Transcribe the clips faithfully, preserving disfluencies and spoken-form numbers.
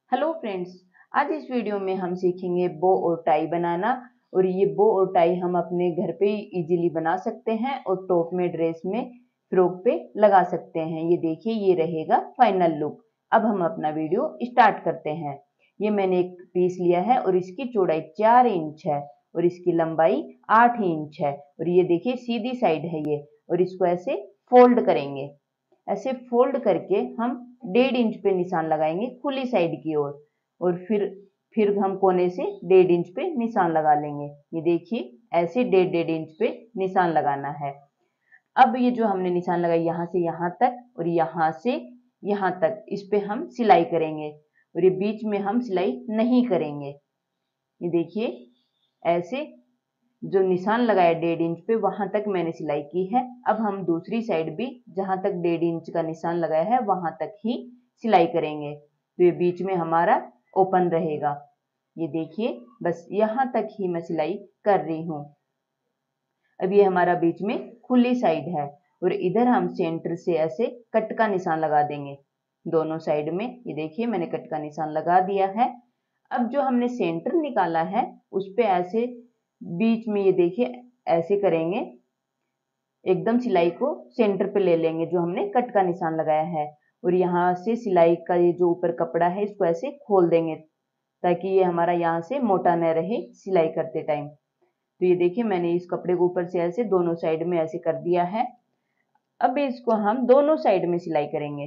Hello friends, आज इस video में हम सीखेंगे बो और टाई बनाना। और ये बो और टाई हम अपने घर पे ही इजीली बना सकते हैं और टॉप में, ड्रेस में, फ्रॉक पे लगा सकते हैं। ये देखिए, ये रहेगा फाइनल लुक। अब हम अपना वीडियो स्टार्ट करते हैं। ये मैंने एक पीस लिया है और इसकी चौड़ाई चार इंच है और इसकी लंबाई आठ इंच है। और ये देखिए सीधी साइड है ये, और इसको ऐसे फोल्ड करेंगे। ऐसे फोल्ड करके हम डेढ़ इंच पे निशान लगाएंगे खुली साइड की ओर, और, और फिर फिर हम कोने से डेढ़ इंच पे निशान लगा लेंगे। ये देखिए, ऐसे डेढ़ डेढ़ इंच पे निशान लगाना है। अब ये जो हमने निशान लगाया यहाँ से यहाँ तक और यहाँ से यहाँ तक, इस पे हम सिलाई करेंगे और ये बीच में हम सिलाई नहीं करेंगे। ये देखिए, ऐसे जो निशान लगाया डेढ़ इंच पे, वहां तक मैंने सिलाई की है। अब हम दूसरी साइड भी जहां तक डेढ़ इंच का निशान लगाया है वहां तक ही सिलाई करेंगे, तो ये बीच में हमारा ओपन रहेगा। ये देखिए, बस यहाँ तक ही मैं सिलाई कर रही हूँ। अब ये हमारा बीच में खुली साइड है और इधर हम सेंटर से ऐसे कट का निशान लगा देंगे दोनों साइड में। ये देखिए, मैंने कट का निशान लगा दिया है। अब जो हमने सेंटर निकाला है उस पे ऐसे बीच में, ये देखिए, ऐसे करेंगे, एकदम सिलाई को सेंटर पे ले लेंगे जो हमने कट का निशान लगाया है। और यहाँ से सिलाई का ये जो ऊपर कपड़ा है इसको ऐसे खोल देंगे ताकि ये हमारा यहाँ से मोटा न रहे सिलाई करते टाइम। तो ये देखिए, मैंने इस कपड़े को ऊपर से ऐसे दोनों साइड में ऐसे कर दिया है। अब इसको हम दोनों साइड में सिलाई करेंगे।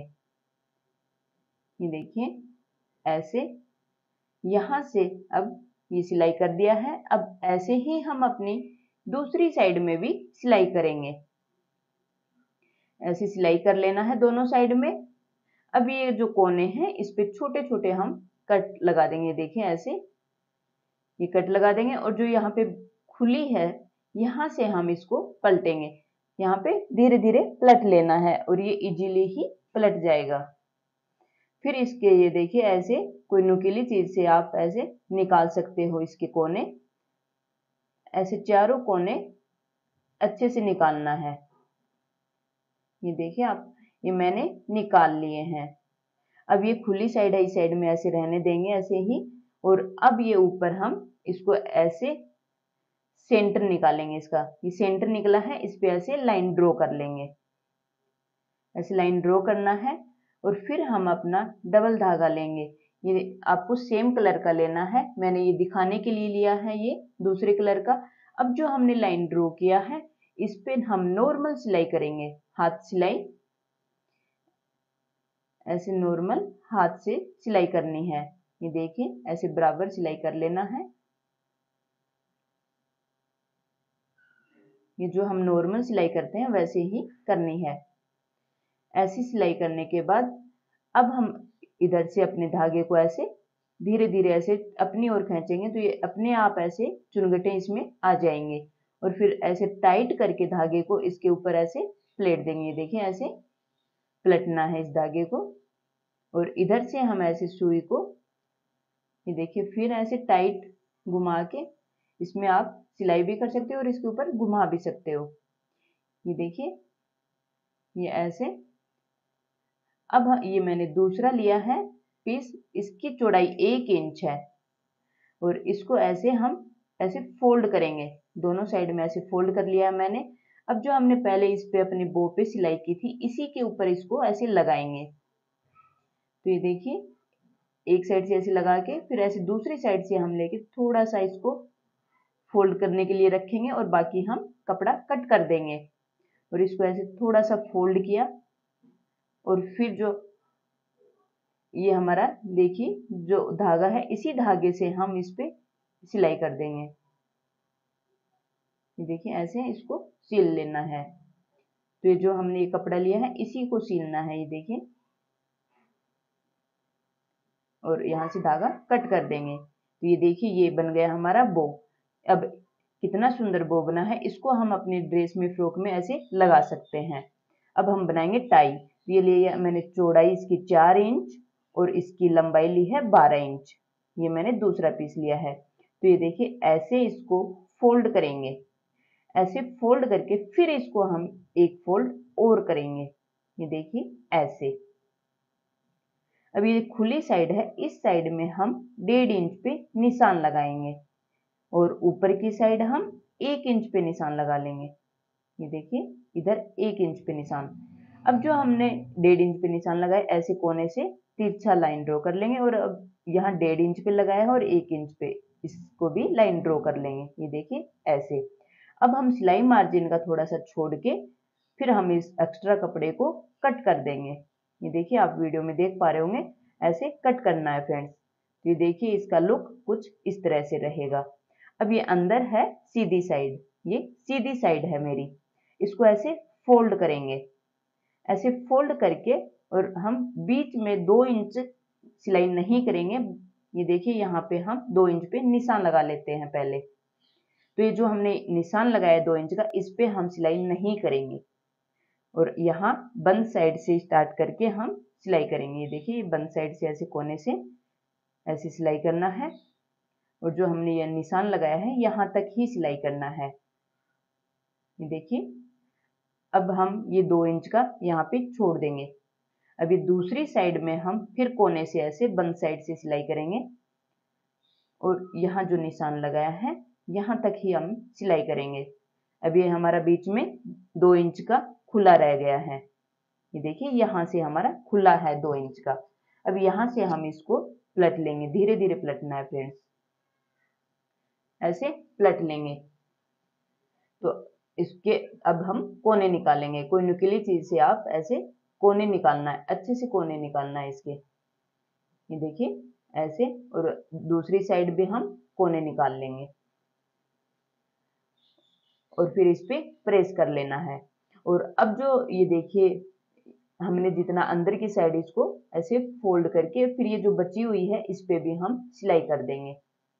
ये देखिए, ऐसे यहाँ से अब ये सिलाई कर दिया है। अब ऐसे ही हम अपनी दूसरी साइड में भी सिलाई करेंगे। ऐसे सिलाई कर लेना है दोनों साइड में। अब ये जो कोने हैं इस पे छोटे छोटे हम कट लगा देंगे। देखिए, ऐसे ये कट लगा देंगे और जो यहाँ पे खुली है यहाँ से हम इसको पलटेंगे। यहाँ पे धीरे धीरे पलट लेना है और ये इजीली ही पलट जाएगा। फिर इसके, ये देखिए, ऐसे कोई नुकीली चीज से आप ऐसे निकाल सकते हो इसके कोने। ऐसे चारों कोने अच्छे से निकालना है। ये देखिए आप, ये मैंने निकाल लिए हैं। अब ये खुली साइड है, इस साइड में ऐसे रहने देंगे ऐसे ही। और अब ये ऊपर हम इसको ऐसे सेंटर निकालेंगे इसका। ये सेंटर निकला है, इस पे ऐसे लाइन ड्रॉ कर लेंगे। ऐसे लाइन ड्रॉ करना है और फिर हम अपना डबल धागा लेंगे। ये आपको सेम कलर का लेना है, मैंने ये दिखाने के लिए लिया है ये दूसरे कलर का। अब जो हमने लाइन ड्रॉ किया है इस पे हम नॉर्मल सिलाई करेंगे, हाथ सिलाई। ऐसे नॉर्मल हाथ से सिलाई करनी है। ये देखिए, ऐसे बराबर सिलाई कर लेना है। ये जो हम नॉर्मल सिलाई करते हैं वैसे ही करनी है। ऐसी सिलाई करने के बाद अब हम इधर से अपने धागे को ऐसे धीरे धीरे ऐसे अपनी ओर खींचेंगे तो ये अपने आप ऐसे चुनगटे इसमें आ जाएंगे। और फिर ऐसे टाइट करके धागे को इसके ऊपर ऐसे प्लेट देंगे। देखिए, ऐसे पलटना है इस धागे को और इधर से हम ऐसे सुई को, ये देखिए, फिर ऐसे टाइट घुमा के इसमें आप सिलाई भी कर सकते हो और इसके ऊपर घुमा भी सकते हो। ये देखिए, ये ऐसे। अब ये मैंने दूसरा लिया है पीस, इसकी चौड़ाई एक इंच है और इसको ऐसे हम ऐसे फोल्ड करेंगे। दोनों साइड में ऐसे फोल्ड कर लिया मैंने। अब जो हमने पहले इस पे अपने बो पे सिलाई की थी इसी के ऊपर इसको ऐसे लगाएंगे। तो ये देखिए, एक साइड से ऐसे लगा के फिर ऐसे दूसरी साइड से हम लेके थोड़ा सा इसको फोल्ड करने के लिए रखेंगे और बाकी हम कपड़ा कट कर देंगे। और इसको ऐसे थोड़ा सा फोल्ड किया और फिर जो ये हमारा, देखिए, जो धागा है इसी धागे से हम इस पे सिलाई कर देंगे। ये देखिए, ऐसे इसको सील लेना है। तो ये जो हमने ये कपड़ा लिया है इसी को सीलना है। ये देखिए, और यहाँ से धागा कट कर देंगे। तो ये देखिए, ये बन गया हमारा बो। अब कितना सुंदर बो बना है, इसको हम अपने ड्रेस में, फ्रॉक में ऐसे लगा सकते हैं। अब हम बनाएंगे टाई। तो ये लिया मैंने चौड़ाई इसकी चार इंच और इसकी लंबाई ली है बारह इंच। ये मैंने दूसरा पीस लिया है। तो ये देखिए, ऐसे इसको फोल्ड करेंगे। ऐसे फोल्ड करके फिर इसको हम एक फोल्ड और करेंगे। ये देखिए, ऐसे। अब ये खुली साइड है, इस साइड में हम डेढ़ इंच पे निशान लगाएंगे और ऊपर की साइड हम एक इंच पे निशान लगा लेंगे। ये देखिए इधर एक इंच पे निशान। अब जो हमने डेढ़ इंच पे निशान लगाए, ऐसे कोने से तिरछा लाइन ड्रॉ कर लेंगे और अब यहाँ डेढ़ इंच पे लगाया है और एक इंच पे इसको भी लाइन ड्रॉ कर लेंगे। ये देखिए ऐसे। अब हम सिलाई मार्जिन का थोड़ा सा छोड़ के फिर हम इस एक्स्ट्रा कपड़े को कट कर देंगे। ये देखिए आप वीडियो में देख पा रहे होंगे, ऐसे कट करना है फ्रेंड्स। तो ये देखिए इसका लुक कुछ इस तरह से रहेगा। अब ये अंदर है सीधी साइड, ये सीधी साइड है मेरी। इसको ऐसे फोल्ड करेंगे, ऐसे फोल्ड करके, और हम बीच में दो इंच सिलाई नहीं करेंगे। ये देखिए यहाँ पे हम दो इंच पे निशान लगा लेते हैं पहले। तो ये जो हमने निशान लगाया दो इंच का, इस पे हम सिलाई नहीं करेंगे और यहाँ बंद साइड से स्टार्ट करके हम सिलाई करेंगे। ये देखिए बंद साइड से ऐसे कोने से ऐसे सिलाई करना है और जो हमने ये निशान लगाया है यहाँ तक ही सिलाई करना है। ये देखिए अब हम ये दो इंच का यहाँ पे छोड़ देंगे। अभी दूसरी साइड में हम फिर कोने से ऐसे बंद साइड से सिलाई करेंगे और यहाँ जो निशान लगाया है यहाँ तक ही हम सिलाई करेंगे। अभी हमारा बीच में दो इंच का खुला रह गया है। ये देखिए यहाँ से हमारा खुला है दो इंच का। अब यहाँ से हम इसको पलट लेंगे, धीरे धीरे पलटना है फ्रेंड्स, ऐसे पलट लेंगे। तो इसके अब हम कोने निकालेंगे। कोई नुकीली चीज से आप ऐसे कोने निकालना है, अच्छे से कोने निकालना है इसके। ये देखिए ऐसे, और दूसरी साइड भी हम कोने निकाल लेंगे और फिर इस पे प्रेस कर लेना है। और अब जो ये देखिए हमने जितना अंदर की साइड इसको ऐसे फोल्ड करके फिर ये जो बची हुई है इस पे भी हम सिलाई कर देंगे।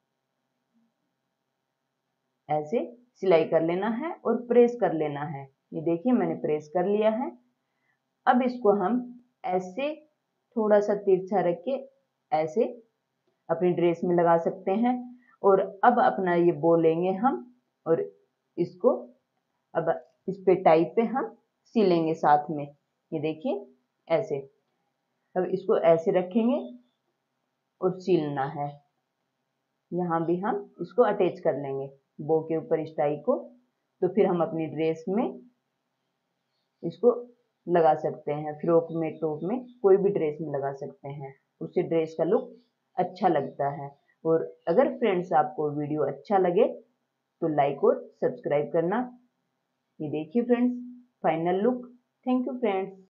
ऐसे सिलाई कर लेना है और प्रेस कर लेना है। ये देखिए मैंने प्रेस कर लिया है। अब इसको हम ऐसे थोड़ा सा तिरछा रख के ऐसे अपनी ड्रेस में लगा सकते हैं। और अब अपना ये बो लेंगे हम और इसको अब इस पे टाइप पे हम सिलेंगे साथ में। ये देखिए ऐसे। अब इसको ऐसे रखेंगे और सिलना है। यहाँ भी हम इसको अटैच कर लेंगे बो के ऊपर इस टाई को। तो फिर हम अपनी ड्रेस में इसको लगा सकते हैं, फ्रॉक में, टॉप में, कोई भी ड्रेस में लगा सकते हैं। उससे ड्रेस का लुक अच्छा लगता है। और अगर फ्रेंड्स आपको वीडियो अच्छा लगे तो लाइक और सब्सक्राइब करना। ये देखिए friends final look. Thank you friends.